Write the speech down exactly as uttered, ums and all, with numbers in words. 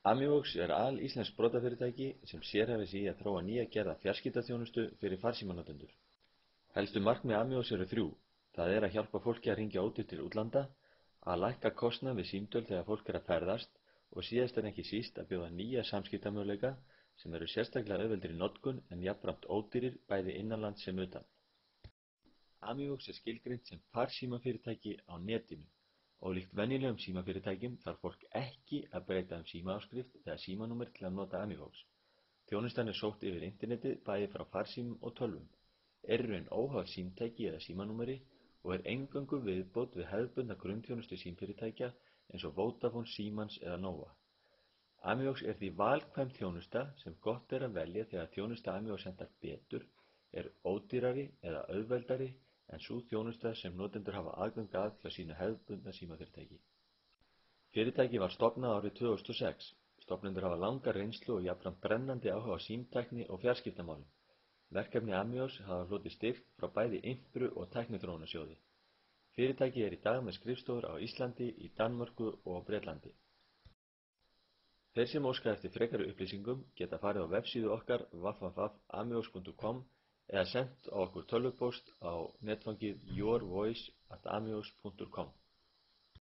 Amivox er alíslenskt sprotafyrirtæki sem sérhæfir sig í að þróa nýja gerða fjarskiptaþjónustu fyrir farsímanotendur. Helstu markmið Amivox eru þrjú. Það er að hjálpa fólki að hringja ódýrt til útlanda, að lækka kostnað við símtöl þegar fólk er að ferðast og síðast en ekki síst að bjóða nýja samskiptamöguleika sem eru sérstaklega auðveldir í notkun en jafnframt ódýrir bæði innanlands sem utan. Amivox er skilgreint sem farsímafyrirtæki á netinu. Ólíkt venjulegum símafyrirtækjum þarf fólk ekki að breyta um símaáskrift eða símanúmer til að nota Amivox. Þjónustan er sótt yfir internetið bæði frá farsímum og tölvum, er í raun óháð símtæki eða símanúmeri og er eingöngu viðbót við hefðbundna grunnþjónustu símfyrirtækja eins og Vodafone, Siemens eða Nova. Amivox er því valkvæm þjónusta sem gott er að velja þegar þjónusta Amivox hentar betur, er ódýrari eða auðveldari en sú þjónusta sem notendur hafa aðgang að til sínu hefðbundna símafyrirtæki. Fyrirtækið var stofnað árið tvö þúsund og sex. Stofnendur hafa langa reynslu og jafnframt brennandi áhuga á símtækni og fjarskiptamálum. Verkefni Amivox hafa hlotið styrk frá bæði Impru og Tækniþróunarsjóði. Fyrirtækið er í dag með skrifstofur á Íslandi, í Danmörku og á Bretlandi. Þeir sem óska eftir frekari upplýsingum geta farið á vefsíðu okkar w w w punktur amivox punktur com eða sent á okkur tölvupóst á netfangið your voice at amivox punktur com.